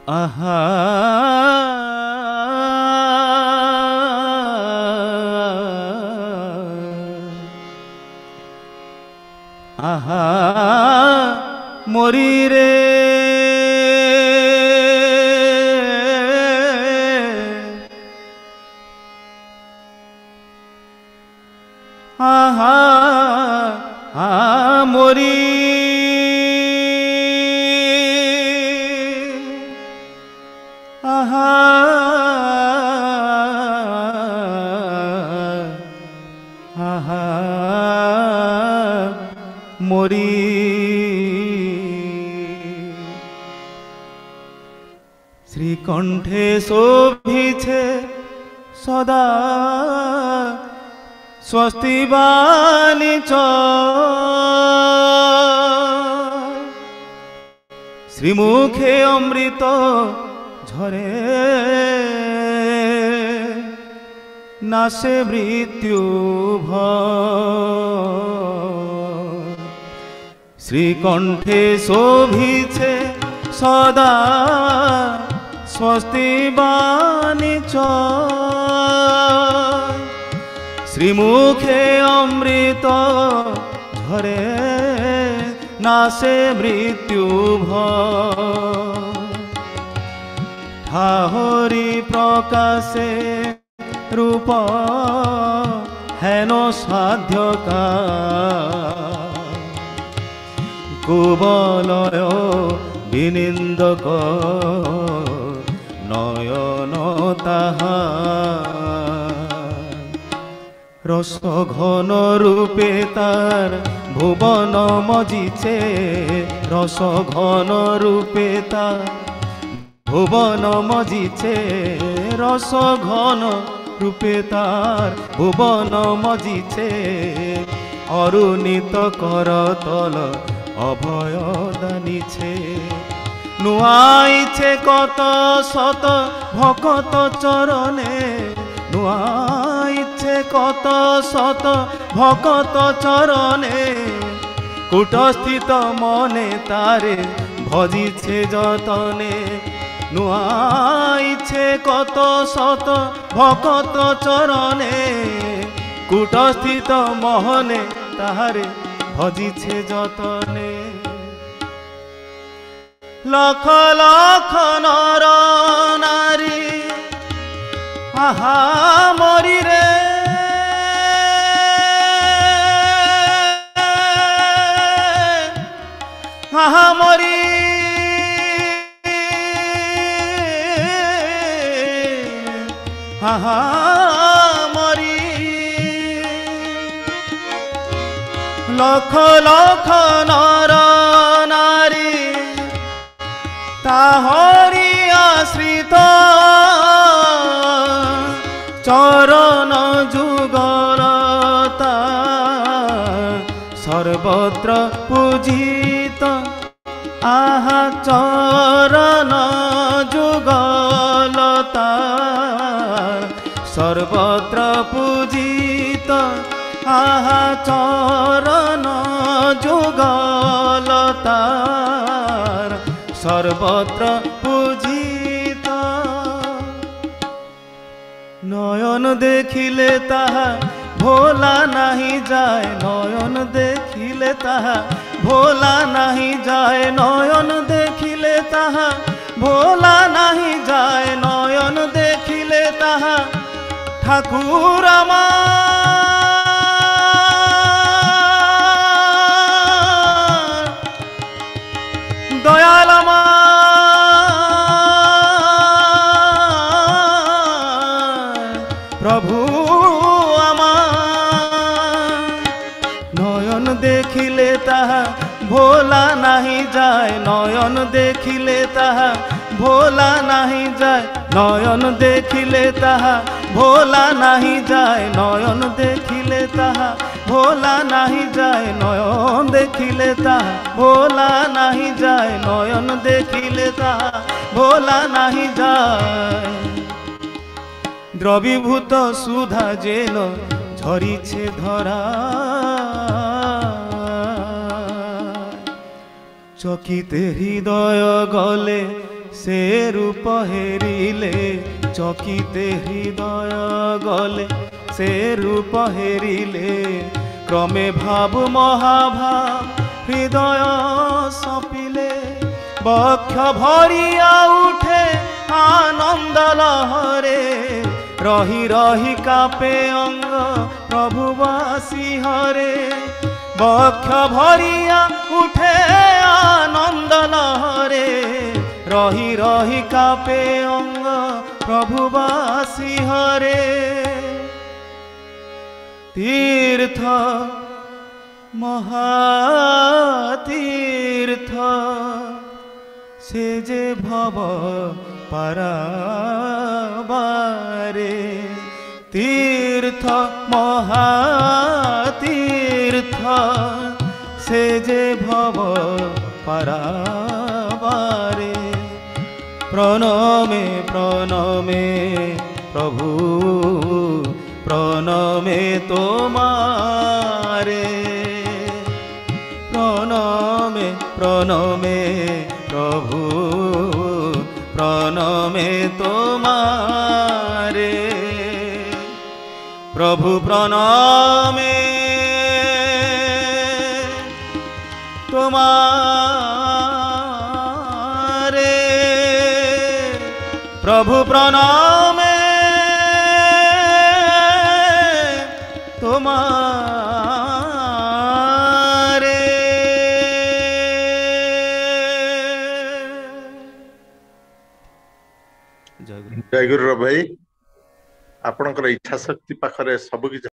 আহা আহা মরি রে আহা মরি আহা আহা মরি শ্রীকণ্ঠে শোভিছে সদা স্বস্তি বাণী শ্রীমুখে অমৃত ঝরে নাশে মৃত্যু ভয় শ্রীকণ্ঠে শোভিছে সদা স্বস্তি বাণী শ্রীমুখে অমৃত ঝরে নাশে মৃত্যু ভয় ঠাহরি প্রকাশে রূপ হেন সাধ্যকা কুবলয় বিনিন্দক নয়ন তাহা রস ঘন রূপে তার ভুবন মজিছে রস ঘন রূপে তার ভুবন মজিছে রস ঘন রূপে তার ভুবন মজিছে অরুণিত করতল অভয় দানিছে নুয়াইছে কত শত ভকত চরণে নুয়াইছে কত শত ভকত চরণে কূটস্থিত মনে তারে ভজিছে যতনে নুয়াইছে কত শত ভকত চরণে কূটস্থিত মহনে তাহারে ভজিছে যতনে লক্ষ লক্ষ নর নারী আহা মরি রে আহা মরি আহা মরি লক্ষ লক্ষ নর নারী তাহরি আশ্রিত চরণ যুগলতা সর্বত্র পূজিত আহা চরণ যুগলতা সর্বত্র পূজিত আহা চরণ যুগলতা সর্বত্র পূজিত নয়ন দেখিলে তাহা ভোলা নাহি যায় নয়ন দেখিলে তাহা ভোলা নাহি যায় নয়ন দেখিলে তাহা ভোলা নাহি যায় নয়ন দেখিলে তাহা ঠাকুর আমার দয়াল আমার প্রভু আমার নয়ন দেখিলে তাহা ভোলা নাহি যায় নয়ন দেখিলে তাহা ভোলা নাহি যায় নয়ন দেখিলে তাহা ভোলা নাহি যায় নয়ন দেখিলে তাহা ভোলা নাহি যায় নয়ন দেখিলে তাহা ভোলা নাহি যায় নয়ন দেখিলে তাহা ভোলা নাহি যায় দ্রবীভূত সুধা যেন ঝরিছে ধরা চকিতে হৃদয় গলে से रूप हेरिले चकिते हृदय गले से रूप हेरिले क्रमे भाव महाभाव हृदय सपिले बक्ष भरिया उठे आनंद लहरे रही रही कापे अंग प्रभु बासी हरे बक्ष भरिया उठे आनंद लहरे रही रही कापे अंग प्रभु बासी हरे तीर्थ महातीर्थ से जे भव पाराबारे तीर्थ महातीर्थ से जे भव पाराबारे प्रणमे प्रणमे प्रभु प्रणमे तोमारे प्रणमे प्रणमे प्रभु प्रणमे तोमारे प्रभु प्रणमे तोमारे प्रभु प्रणमे तोमारे जय गुरु भाई आपणकर इच्छा शक्ति पाखरे सब किछ